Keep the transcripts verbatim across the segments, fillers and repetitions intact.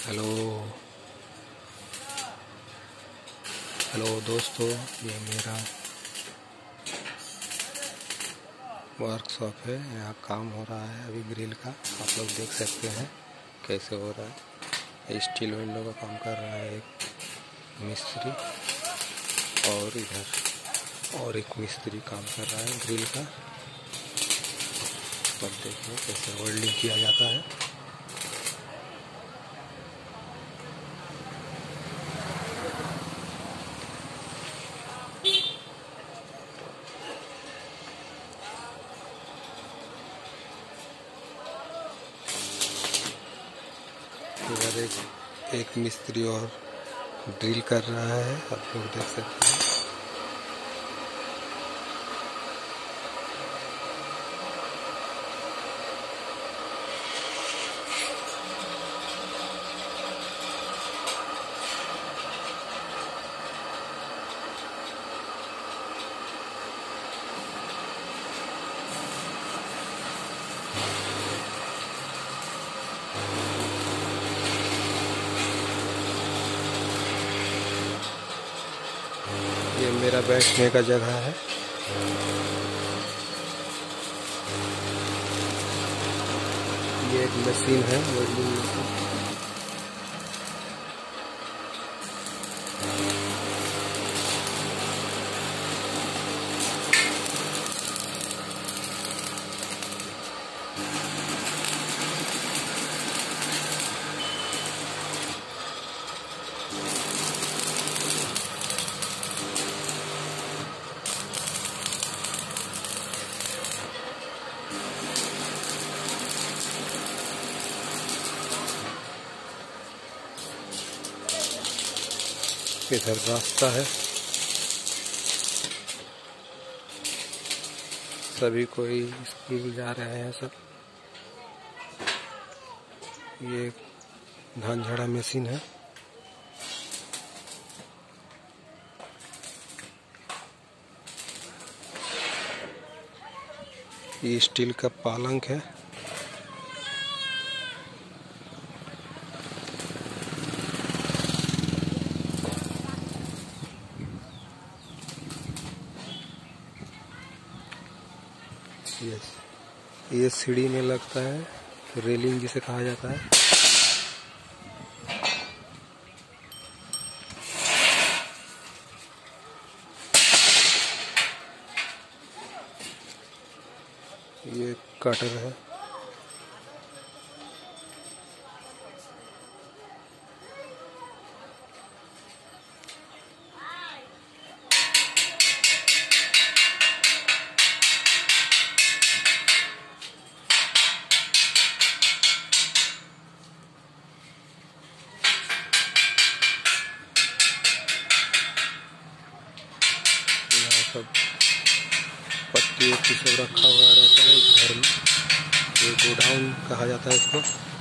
Hello hello दोस्तों, ये मेरा वर्कशॉप है। यहाँ काम हो रहा है अभी ग्रिल का। आप लोग देख सकते हैं कैसे हो रहा है। स्टील विंडो का काम कर रहा है एक मिस्त्री, और इधर और एक मिस्त्री काम कर रहा है ग्रिल का। अब देखिए कैसे वेल्डिंग किया जाता है। इधर एक एक मिस्त्री और ड्रिल कर रहा है, आप लोग देख सकते हैं। ये मेरा बैठने का जगह है। ये एक मशीन है, वेल्डिंग मशीन। इधर रास्ता है, सभी कोई स्कूल जा रहे हैं सब। ये धान झाड़ा मशीन है। ये स्टील का पालंक है। यस, ये सीढ़ी में लगता है, रेलिंग जिसे कहा जाता है। ये कटर है। सब पट्टी वट्टी सब रखा हुआ रहता है इस घर में। ये गोडाउन कहा जाता है इसको।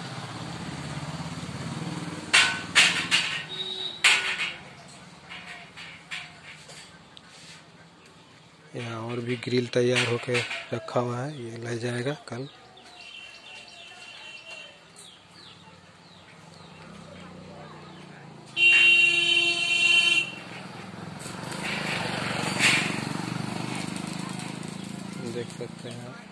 यहाँ और भी ग्रिल तैयार होके रखा हुआ है, ये ले जाएगा कल। देख सकते हैं आप।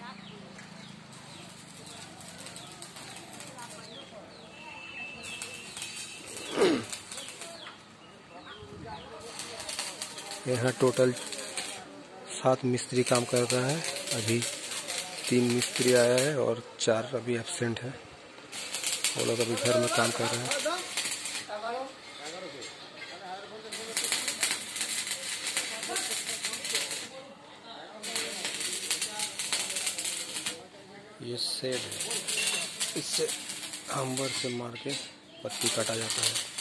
यहाँ टोटल सात मिस्त्री काम कर रहा है। अभी तीन मिस्त्री आया है और चार अभी एब्सेंट है। वो लोग अभी घर में काम कर रहे हैं। ये सेड है, इससे हैमर से मार के पत्ती काटा जाता है।